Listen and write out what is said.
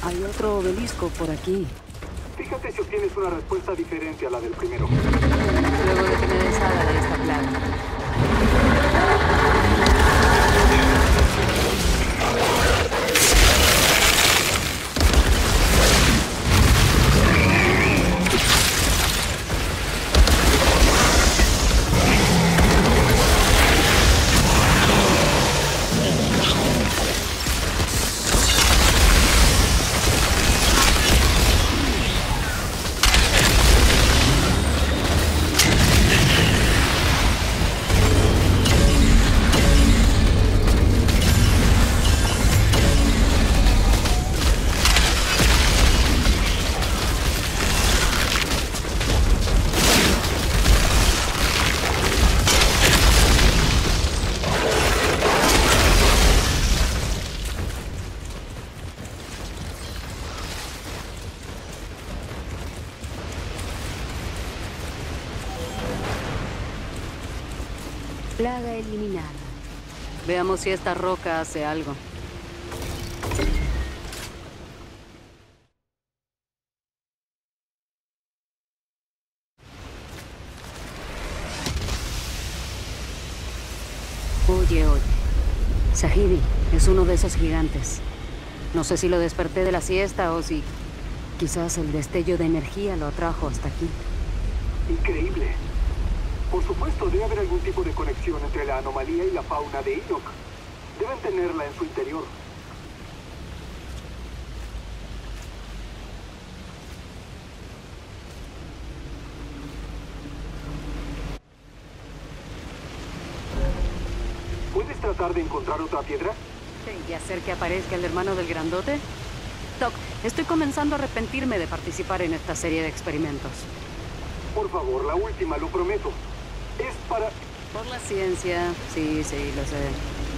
Hay otro obelisco por aquí. Fíjate si obtienes una respuesta diferente a la del primero. Luego de que me deshaga de esta plaga. Plaga eliminada. Veamos si esta roca hace algo. Oye. Sahidi es uno de esos gigantes. No sé si lo desperté de la siesta o si quizás el destello de energía lo atrajo hasta aquí. Increíble. Por supuesto, debe haber algún tipo de conexión entre la anomalía y la fauna de Enoch. Deben tenerla en su interior. ¿Puedes tratar de encontrar otra piedra? ¿Y hacer que aparezca el hermano del grandote? Doc, estoy comenzando a arrepentirme de participar en esta serie de experimentos. Por favor, la última, lo prometo. Es para... Por la ciencia, sí, lo sé.